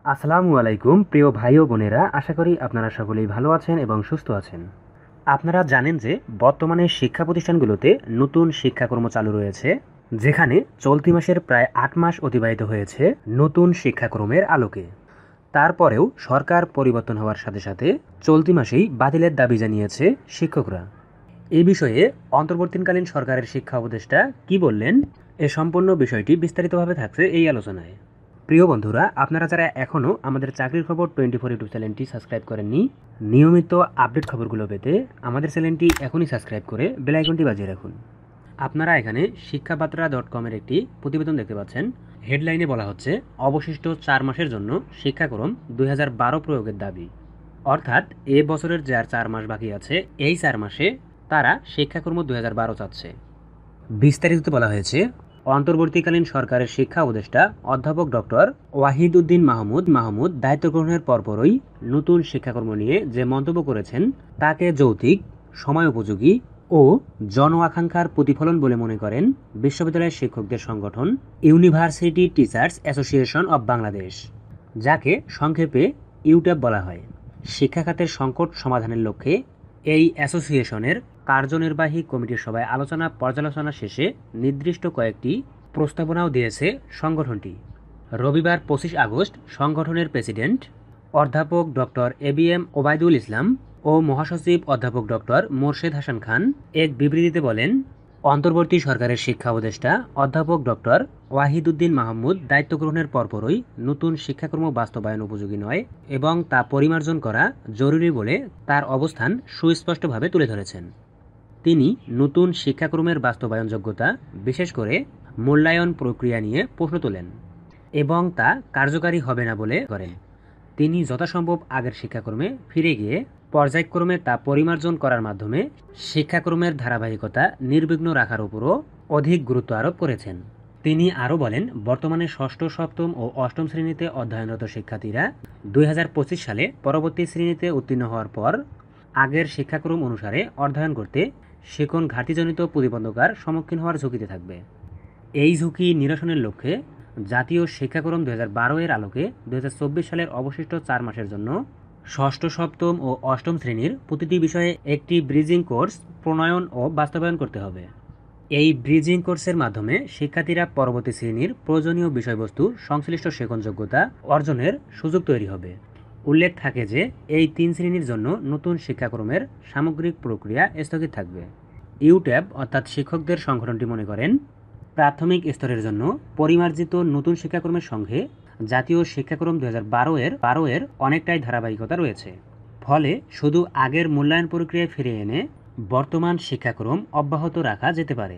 আসসালামু আলাইকুম প্রিয় ভাই ও বোনেরা, আশা করি আপনারা সকলেই ভালো আছেন এবং সুস্থ আছেন। আপনারা জানেন যে বর্তমানে শিক্ষা প্রতিষ্ঠানগুলোতে নতুন শিক্ষাক্রম চালু রয়েছে, যেখানে চলতি মাসের প্রায় ৮ মাস অতিবাহিত হয়েছে নতুন শিক্ষাক্রমের আলোকে। তারপরেও সরকার পরিবর্তন হওয়ার সাথে সাথে চলতি মাসেই বাতিলের দাবি জানিয়েছে শিক্ষকরা। এই বিষয়ে অন্তর্বর্তীকালীন সরকারের শিক্ষা উপদেষ্টা কি বললেন, এ সম্পূর্ণ বিষয়টি বিস্তারিতভাবে থাকছে এই আলোচনায়। প্রিয় বন্ধুরা, আপনারা যারা এখনও আমাদের চাকরির খবর 24 ইউটিউব চ্যানেলটি সাবস্ক্রাইব করেননি, নিয়মিত আপডেট খবরগুলো পেতে আমাদের চ্যানেলটি এখনই সাবস্ক্রাইব করে বেল আইকনটি বাজিয়ে রাখুন। আপনারা এখানে শিক্ষাবার্তা.com-এর একটি প্রতিবেদন দেখতে পাচ্ছেন। হেডলাইনে বলা হচ্ছে, অবশিষ্ট 4 মাসের জন্য শিক্ষাক্রম 2012 প্রয়োগের দাবি। অর্থাৎ এ বছরের যে আর 4 মাস বাকি আছে, এই 4 মাসে তারা শিক্ষাক্রম 2012 চাচ্ছে। বিস্তারিত বলা হয়েছে, অন্তর্বর্তীকালীন সরকারের শিক্ষা উপদেষ্টা অধ্যাপক ডক্টর ওয়াহিদ উদ্দিন মাহমুদ দায়িত্ব গ্রহণের পরপরই নতুন শিক্ষাক্রম নিয়ে যে মন্তব্য করেছেন, তাকে যৌক্তিক, সময় উপযোগী ও জন আকাঙ্ক্ষার প্রতিফলন বলে মনে করেন বিশ্ববিদ্যালয়ের শিক্ষকদের সংগঠন university teachers association of Bangladesh, যাকে সংক্ষেপে ইউট্যাব বলা হয়। শিক্ষা খাতের সংকট সমাধানের লক্ষ্যে এই অ্যাসোসিয়েশনের কার্যনির্বাহী কমিটির সভায় আলোচনা পর্যালোচনা শেষে নির্দিষ্ট কয়েকটি প্রস্তাবনাও দিয়েছে সংগঠনটি। রবিবার 25 আগস্ট সংগঠনের প্রেসিডেন্ট অধ্যাপক ডক্টর এবিএম ওবায়দুল ইসলাম ও মহাসচিব অধ্যাপক ডক্টর মোর্শেদ হাসান খান এক বিবৃতিতে বলেন, অন্তর্বর্তী সরকারের শিক্ষা উপদেষ্টা অধ্যাপক ডক্টর ওয়াহিদ উদ্দিন মাহমুদ দায়িত্ব গ্রহণের পরপরই নতুন শিক্ষাক্রম বাস্তবায়ন উপযোগী নয় এবং তা পরিমার্জন করা জরুরি বলে তার অবস্থান সুস্পষ্টভাবে তুলে ধরেছেন। তিনি নতুন শিক্ষাক্রমের বাস্তবায়ন যোগ্যতা, বিশেষ করে মূল্যায়ন প্রক্রিয়া নিয়ে প্রশ্ন তোলেন এবং তা কার্যকারী হবে না বলে করেন। তিনি যথাসম্ভব আগের শিক্ষাক্রমে ফিরে গিয়ে পর্যায়ক্রমে তা পরিমার্জন করার মাধ্যমে শিক্ষাক্রমের ধারাবাহিকতা নির্বিঘ্ন রাখার উপরও অধিক গুরুত্ব আরোপ করেছেন। তিনি আরও বলেন, বর্তমানে ষষ্ঠ, সপ্তম ও অষ্টম শ্রেণীতে অধ্যয়নরত শিক্ষার্থীরা 2025 সালে পরবর্তী শ্রেণীতে উত্তীর্ণ হওয়ার পর আগের শিক্ষাক্রম অনুসারে অধ্যয়ন করতে শিখন ঘাটতিজনিত প্রতিবন্ধকার সম্মুখীন হওয়ার ঝুঁকিতে থাকবে। এই ঝুঁকি নিরসনের লক্ষ্যে জাতীয় শিক্ষাক্রম 2012 এর আলোকে 2024 সালের অবশিষ্ট 4 মাসের জন্য ষষ্ঠ, সপ্তম ও অষ্টম শ্রেণীর প্রতিটি বিষয়ে একটি ব্রিজিং কোর্স প্রণয়ন ও বাস্তবায়ন করতে হবে। এই ব্রিজিং কোর্সের মাধ্যমে শিক্ষার্থীরা পরবর্তী শ্রেণীর প্রয়োজনীয় বিষয়বস্তু সংশ্লিষ্ট শেখন যোগ্যতা অর্জনের সুযোগ তৈরি হবে। উল্লেখ থাকে যে এই 3 শ্রেণীর জন্য নতুন শিক্ষাক্রমের সামগ্রিক প্রক্রিয়া স্থগিত থাকবে। ইউট্যাব অর্থাৎ শিক্ষকদের সংগঠনটি মনে করেন, প্রাথমিক স্তরের জন্য পরিমার্জিত নতুন শিক্ষাক্রমের সঙ্গে জাতীয় শিক্ষাক্রম 2012 এর অনেকটাই ধারাবাহিকতা রয়েছে। ফলে শুধু আগের মূল্যায়ন প্রক্রিয়ায় ফিরে এনে বর্তমান শিক্ষাক্রম অব্যাহত রাখা যেতে পারে।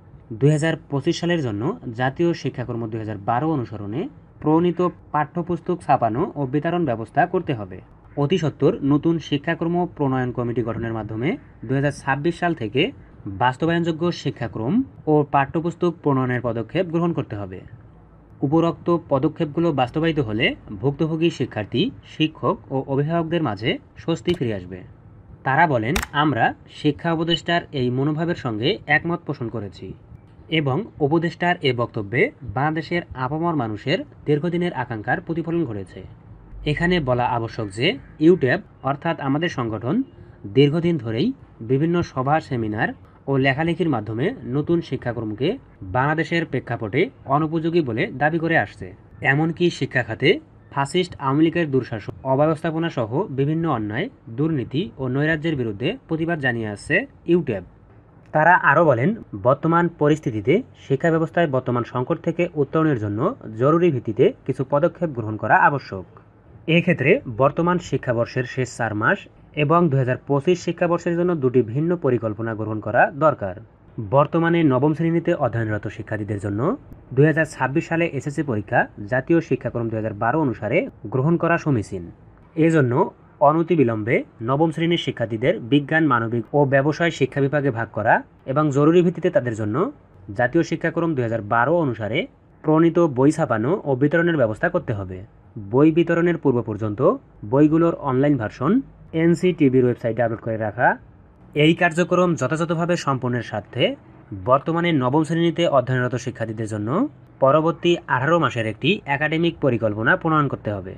2025 সালের জন্য জাতীয় শিক্ষাক্রম 2012 অনুসরণে প্রণীত পাঠ্যপুস্তক ছাপানো ও বিতরণ ব্যবস্থা করতে হবে। অতি সত্বর নতুন শিক্ষাক্রম প্রণয়ন কমিটি গঠনের মাধ্যমে 2026 সাল থেকে বাস্তবায়নযোগ্য শিক্ষাক্রম ও পাঠ্যপুস্তক প্রণয়নের পদক্ষেপ গ্রহণ করতে হবে। উপরোক্ত পদক্ষেপগুলো বাস্তবায়িত হলে ভুক্তভোগী শিক্ষার্থী, শিক্ষক ও অভিভাবকদের মাঝে স্বস্তি ফিরে আসবে। তারা বলেন, আমরা শিক্ষা উপদেষ্টার এই মনোভাবের সঙ্গে একমত পোষণ করেছি এবং উপদেষ্টার এ বক্তব্যে বাংলাদেশের আপামর মানুষের দীর্ঘদিনের আকাঙ্ক্ষার প্রতিফলন ঘটেছে। এখানে বলা আবশ্যক যে ইউট্যাব অর্থাৎ আমাদের সংগঠন দীর্ঘদিন ধরেই বিভিন্ন সভা, সেমিনার ও লেখালেখির মাধ্যমে নতুন শিক্ষাক্রমকে বাংলাদেশের প্রেক্ষাপটে অনুপযোগী বলে দাবি করে আসছে। এমনকি শিক্ষা খাতে ফ্যাসিস্ট আওয়ামী লীগের দুঃশাসন, অব্যবস্থাপনা সহ বিভিন্ন অন্যায়, দুর্নীতি ও নৈরাজ্যের বিরুদ্ধে প্রতিবাদ জানিয়ে আসছে ইউট্যাব। তারা আরও বলেন, বর্তমান পরিস্থিতিতে শিক্ষা ব্যবস্থায় বর্তমান সংকট থেকে উত্তরণের জন্য জরুরি ভিত্তিতে কিছু পদক্ষেপ গ্রহণ করা আবশ্যক। এক্ষেত্রে বর্তমান শিক্ষাবর্ষের শেষ 4 মাস এবং 2025 শিক্ষাবর্ষের জন্য 2টি ভিন্ন পরিকল্পনা গ্রহণ করা দরকার। বর্তমানে নবম শ্রেণীতে অধ্যয়নরত শিক্ষার্থীদের জন্য 2026 সালে এসএসসি পরীক্ষা জাতীয় শিক্ষাক্রম 2012 অনুসারে গ্রহণ করা সমীচীন। এজন্য অনতিবিলম্বে নবম শ্রেণীর শিক্ষার্থীদের বিজ্ঞান, মানবিক ও ব্যবসায় শিক্ষা বিভাগে ভাগ করা এবং জরুরি ভিত্তিতে তাদের জন্য জাতীয় শিক্ষাক্রম 2012 অনুসারে প্রণীত বই ছাপানো ও বিতরণের ব্যবস্থা করতে হবে। বই বিতরণের পূর্ব পর্যন্ত বইগুলোর অনলাইন ভার্সন এনসিটিবির ওয়েবসাইটে আপলোড করে রাখা। এই কার্যক্রম যথাযথভাবে সম্পন্নের স্বার্থে বর্তমানে নবম শ্রেণীতে অধ্যয়নরত শিক্ষার্থীদের জন্য পরবর্তী 18 মাসের একটি একাডেমিক পরিকল্পনা প্রণয়ন করতে হবে।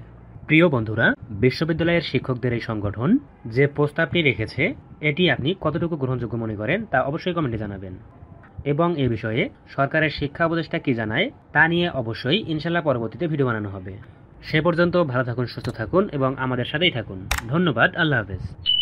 প্রিয় বন্ধুরা, বিশ্ববিদ্যালয়ের শিক্ষকদের এই সংগঠন যে প্রস্তাবটি রেখেছে এটি আপনি কতটুকু গ্রহণযোগ্য মনে করেন তা অবশ্যই কমেন্টে জানাবেন। এবং এ বিষয়ে সরকারের শিক্ষা উপদেষ্টা কি জানায় তা নিয়ে অবশ্যই ইনশাল্লাহ পরবর্তীতে ভিডিও বানানো হবে। সে পর্যন্ত ভালো থাকুন, সুস্থ থাকুন এবং আমাদের সাথেই থাকুন। ধন্যবাদ। আল্লাহ হাফেজ।